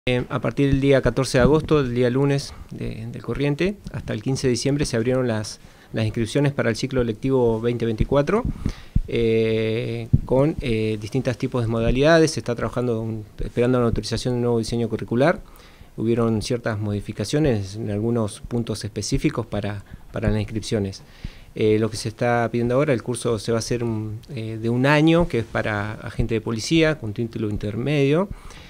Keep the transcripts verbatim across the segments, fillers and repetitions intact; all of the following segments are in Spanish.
Eh, a partir del día catorce de agosto, del día lunes de, del corriente, hasta el quince de diciembre se abrieron las, las inscripciones para el ciclo lectivo veinte veinticuatro eh, con eh, distintos tipos de modalidades. Se está trabajando, un, esperando la autorización de un nuevo diseño curricular. Hubieron ciertas modificaciones en algunos puntos específicos para, para las inscripciones. Eh, lo que se está pidiendo ahora, el curso se va a hacer un, eh, de un año, que es para agente de policía con título intermedio.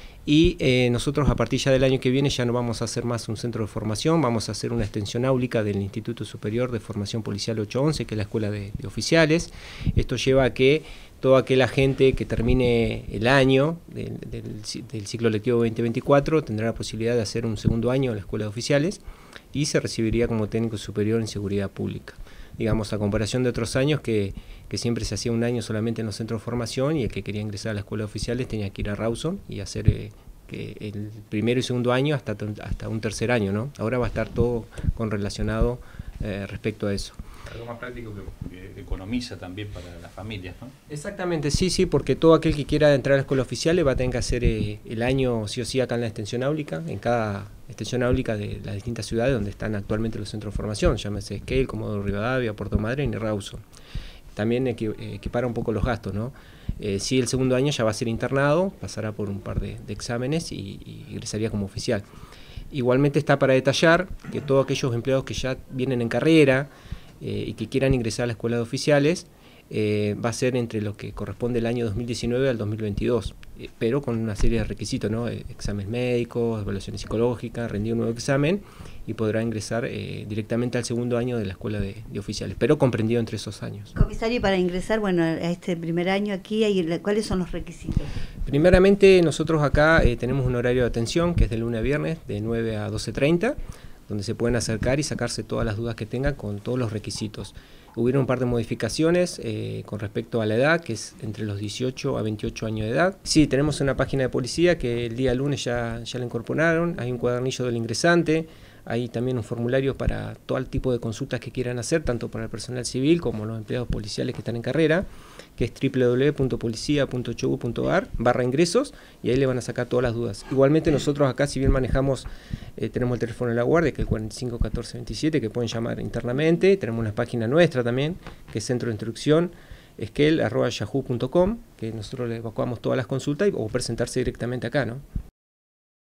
Y eh, nosotros a partir ya del año que viene ya no vamos a hacer más un centro de formación, vamos a hacer una extensión áulica del Instituto Superior de Formación Policial ocho once, que es la escuela de, de oficiales. Esto lleva a que todo aquel agente que termine el año del, del, del ciclo lectivo veinte veinticuatro tendrá la posibilidad de hacer un segundo año en la escuela de oficiales y se recibiría como técnico superior en seguridad pública. Digamos, a comparación de otros años que, que siempre se hacía un año solamente en los centros de formación y el que quería ingresar a la escuela de oficiales tenía que ir a Rawson y hacer eh, que el primero y segundo año hasta, hasta un tercer año, ¿no? Ahora va a estar todo con relacionado eh, respecto a eso. Algo más práctico que, que economiza también para las familias, ¿no? Exactamente, sí, sí, porque todo aquel que quiera entrar a la escuela oficial va a tener que hacer eh, el año sí o sí acá en la extensión áulica, en cada extensión áulica de las distintas ciudades donde están actualmente los centros de formación, llámese Esquel, Comodoro Rivadavia, Puerto Madryn y Rawson. También equi equipara un poco los gastos, ¿no? Eh, sí, el segundo año ya va a ser internado, pasará por un par de, de exámenes y, y ingresaría como oficial. Igualmente está para detallar que todos aquellos empleados que ya vienen en carrera eh, y que quieran ingresar a la escuela de oficiales, Eh, va a ser entre lo que corresponde el año dos mil diecinueve al dos mil veintidós, eh, pero con una serie de requisitos, ¿no? Eh, exámenes médicos, evaluaciones psicológicas, rendir un nuevo examen y podrá ingresar eh, directamente al segundo año de la escuela de, de oficiales, pero comprendido entre esos años. Comisario, para ingresar, bueno, a este primer año aquí, hay, ¿cuáles son los requisitos? Primeramente, nosotros acá eh, tenemos un horario de atención que es de lunes a viernes, de nueve a doce treinta, donde se pueden acercar y sacarse todas las dudas que tengan con todos los requisitos. Hubieron un par de modificaciones eh, con respecto a la edad, que es entre los dieciocho a veintiocho años de edad. Sí, tenemos una página de policía que el día lunes ya, ya la incorporaron, hay un cuadernillo del ingresante, hay también un formulario para todo el tipo de consultas que quieran hacer, tanto para el personal civil como los empleados policiales que están en carrera, que es doble u doble u doble u punto policía punto chobu punto ar barra ingresos, y ahí le van a sacar todas las dudas. Igualmente nosotros acá, si bien manejamos, eh, tenemos el teléfono de la guardia, que es el cuarenta y cinco catorce veintisiete, que pueden llamar internamente, tenemos una página nuestra también, que es Centro de Instrucción, esquel arroba yahoo punto com, que nosotros le evacuamos todas las consultas y, o presentarse directamente acá, ¿no?